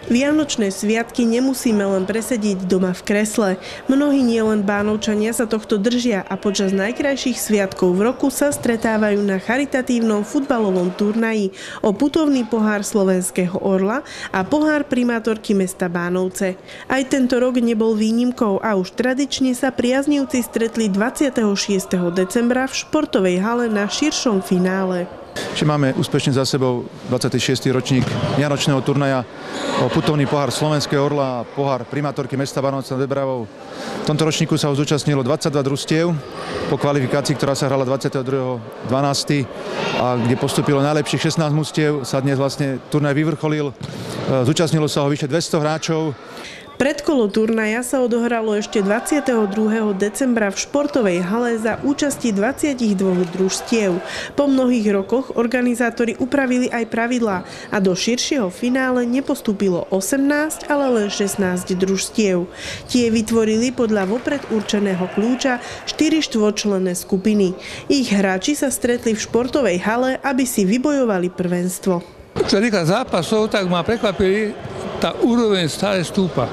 Vianočné sviatky nemusíme len presediť doma v kresle. Mnohí nielen Bánovčania sa tohto držia a počas najkrajších sviatkov v roku sa stretávajú na charitatívnom futbalovom turnaji o putovný pohár Slovenského orla a pohár primátorky mesta Bánovce. Aj tento rok nebol výnimkou a už tradične sa priaznivci stretli 26. decembra v športovej hale na širšom finále. Máme úspešne za sebou 26. ročník vianočného turnaja o putovný pohár Slovenského orla a pohár primátorky mesta Bánovce nad Bebravou. V tomto ročníku sa ho zúčastnilo 22 družstiev po kvalifikácii, ktorá sa hrala 22.12. a kde postupilo najlepších 16 mužstiev, sa dnes vlastne turnaj vyvrcholil. Zúčastnilo sa ho vyše 200 hráčov. Predkolo turnaja sa odohralo ešte 22. decembra v športovej hale za účasti 22 družstiev. Po mnohých rokoch organizátori upravili aj pravidlá a do širšieho finále nepostúpilo 18, ale len 16 družstiev. Tie vytvorili podľa vopred určeného kľúča 4 štvorčlenné skupiny. Ich hráči sa stretli v športovej hale, aby si vybojovali prvenstvo. Čo sa týka zápasov, tak ma prekvapili, tá úroveň stále stúpa.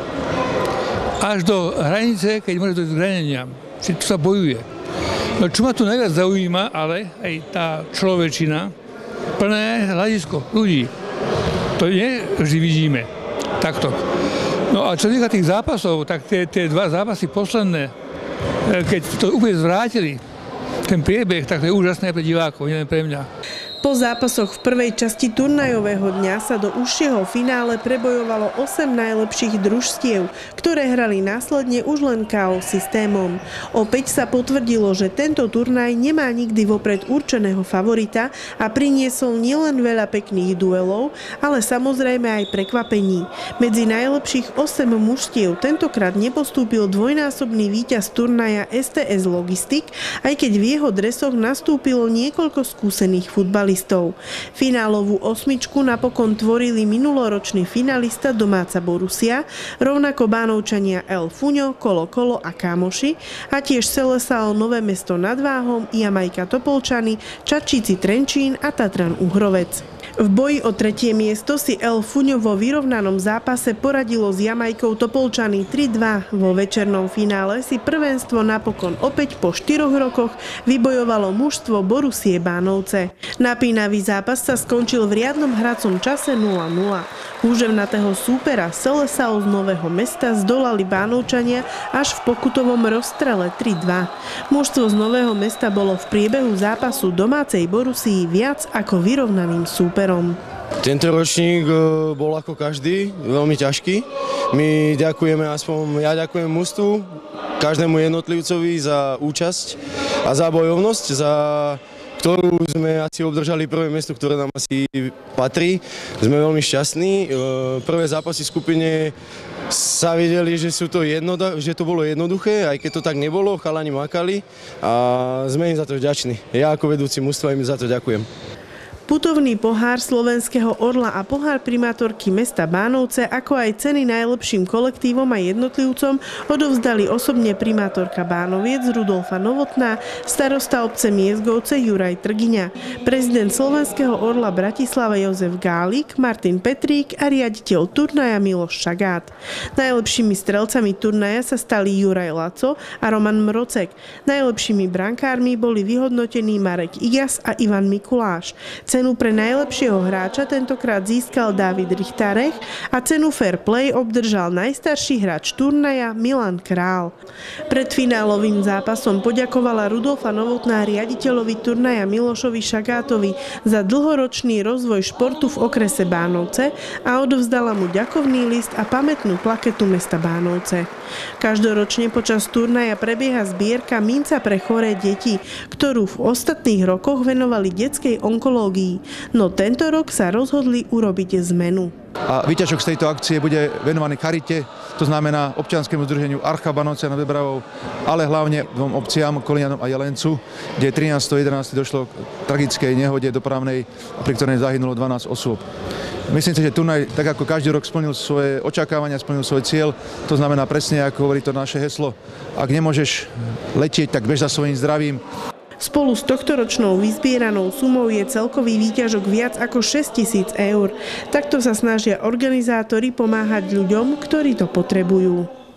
Až do hranice, keď môže dojsť k zraneniam. Čiže tu sa bojuje. No čo ma tu najviac zaujíma, ale aj tá človečina, plné hľadisko ľudí. To nie vždy vidíme. Takto. No a čo týka tých zápasov, tak tie dva zápasy posledné, keď to úplne zvrátili, ten priebeh, tak to je úžasné pre divákov, nie len pre mňa. Po zápasoch v prvej časti turnajového dňa sa do užšieho finále prebojovalo 8 najlepších družstiev, ktoré hrali následne už len KO systémom. Opäť sa potvrdilo, že tento turnaj nemá nikdy vopred určeného favorita a priniesol nielen veľa pekných duelov, ale samozrejme aj prekvapení. Medzi najlepších 8 mužstiev tentokrát nepostúpil dvojnásobný víťaz turnaja STS Logistik, aj keď v jeho dresoch nastúpilo niekoľko skúsených futbalistov. Finálovú osmičku napokon tvorili minuloročný finalista domáca Borussia, rovnako Bánovčania El Fuňo, Kolo Kolo a Kámoši a tiež Selesal Nové Mesto nad Váhom, Jamajka Topolčany, Čačíci Trenčín a Tatran Uhrovec. V boji o tretie miesto si El Fuňo vo vyrovnanom zápase poradilo s Jamajkou Topolčany 3-2. Vo večernom finále si prvenstvo napokon opäť po 4 rokoch vybojovalo mužstvo Borussie Bánovce. Napínavý zápas sa skončil v riadnom hracom čase 0-0. Húževnatého súpera Selesal z Nového Mesta zdolali Bánovčania až v pokutovom rozstrele 3-2. Mužstvo z Nového Mesta bolo v priebehu zápasu domácej Borussii viac ako vyrovnaným súperom. Tento ročník bol ako každý, veľmi ťažký. My ďakujeme, ja ďakujem mužstvu, každému jednotlivcovi za účasť a za bojovnosť, za ktorú sme asi obdržali prvé miesto, ktoré nám asi patrí. Sme veľmi šťastní. Prvé zápasy v skupine sa videli, že to bolo jednoduché, aj keď to tak nebolo, chalani makali a sme im za to vďační. Ja ako vedúci mužstva im za to ďakujem. Putovný pohár Slovenského orla a pohár primátorky mesta Bánovce, ako aj ceny najlepším kolektívom a jednotlivcom odovzdali osobne primátorka Bánoviec Rudolfa Novotná, starosta obce Miezgovce Juraj Trgiňa, prezident Slovenského orla Bratislava Jozef Gálik, Martin Petrík a riaditeľ turnaja Miloš Šagát. Najlepšími strelcami turnaja sa stali Juraj Laco a Roman Mrocek. Najlepšími brankármi boli vyhodnotení Marek Igas a Ivan Mikuláš. Cenu pre najlepšieho hráča tentokrát získal Dávid Richtarech a cenu Fair Play obdržal najstarší hráč turnaja Milan Král. Pred finálovým zápasom poďakovala Rudolfa Novotná riaditeľovi turnaja Milošovi Šagátovi za dlhoročný rozvoj športu v okrese Bánovce a odovzdala mu ďakovný list a pamätnú plaketu mesta Bánovce. Každoročne počas turnaja prebieha zbierka minca pre choré deti, ktorú v ostatných rokoch venovali detskej onkológii. No tento rok sa rozhodli urobiť zmenu. A výťažok z tejto akcie bude venovaný charite, to znamená občianskemu združeniu Archa Bánovce nad Bebravou, ale hlavne dvom obciam, Kolíňanom a Jelencu, kde 13.11. došlo k tragickej nehode dopravnej, pri ktorej zahynulo 12 osôb. Myslím si, že turnaj, tak ako každý rok, splnil svoje očakávania, splnil svoj cieľ. To znamená presne, ako hovorí to naše heslo, ak nemôžeš letieť, tak bež za svojím zdravím. Spolu s tohtoročnou vyzbieranou sumou je celkový výťažok viac ako 6 000 eur. Takto sa snažia organizátori pomáhať ľuďom, ktorí to potrebujú.